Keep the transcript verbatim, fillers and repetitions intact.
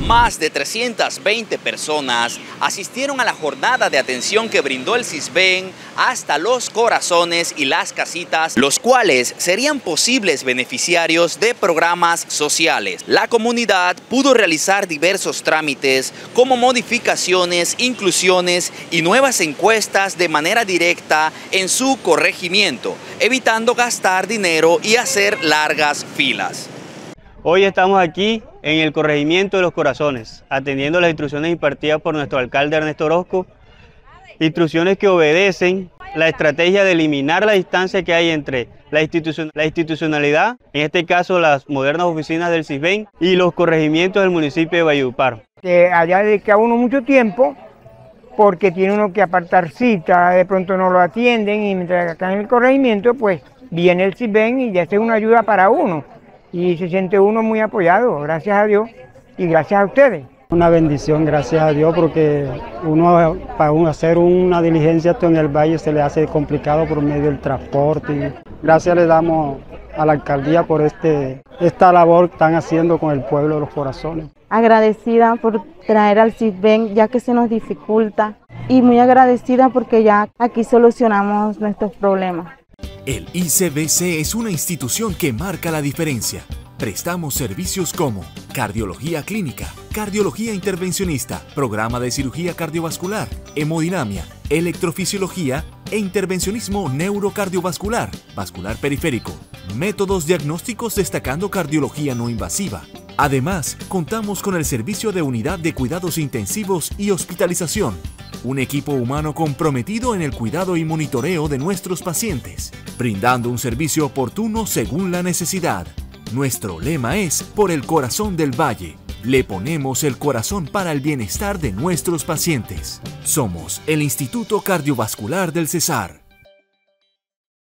Más de trescientas veinte personas asistieron a la jornada de atención que brindó el CISBEN hasta Los Corazones y Las Casitas, los cuales serían posibles beneficiarios de programas sociales. La comunidad pudo realizar diversos trámites como modificaciones, inclusiones y nuevas encuestas de manera directa en su corregimiento, evitando gastar dinero y hacer largas filas. Hoy estamos aquí en el corregimiento de Los Corazones, atendiendo las instrucciones impartidas por nuestro alcalde Ernesto Orozco, instrucciones que obedecen la estrategia de eliminar la distancia que hay entre la, institucion la institucionalidad, en este caso las modernas oficinas del CISBEN, y los corregimientos del municipio de Valledupar. Eh, allá dedica uno mucho tiempo porque tiene uno que apartar cita, de pronto no lo atienden, y mientras acá en el corregimiento pues viene el CISBEN y ya es una ayuda para uno. Y se siente uno muy apoyado, gracias a Dios y gracias a ustedes. Una bendición, gracias a Dios, porque uno para uno hacer una diligencia en el valle se le hace complicado por medio del transporte. Gracias le damos a la alcaldía por este, esta labor que están haciendo con el pueblo de Los Corazones. Agradecida por traer al CISBEN ya que se nos dificulta, y muy agradecida porque ya aquí solucionamos nuestros problemas. El I C B C es una institución que marca la diferencia. Prestamos servicios como cardiología clínica, cardiología intervencionista, programa de cirugía cardiovascular, hemodinamia, electrofisiología e intervencionismo neurocardiovascular, vascular periférico, métodos diagnósticos destacando cardiología no invasiva. Además, contamos con el servicio de unidad de cuidados intensivos y hospitalización, un equipo humano comprometido en el cuidado y monitoreo de nuestros pacientes, brindando un servicio oportuno según la necesidad. Nuestro lema es por el corazón del valle. Le ponemos el corazón para el bienestar de nuestros pacientes. Somos el Instituto Cardiovascular del Cesar.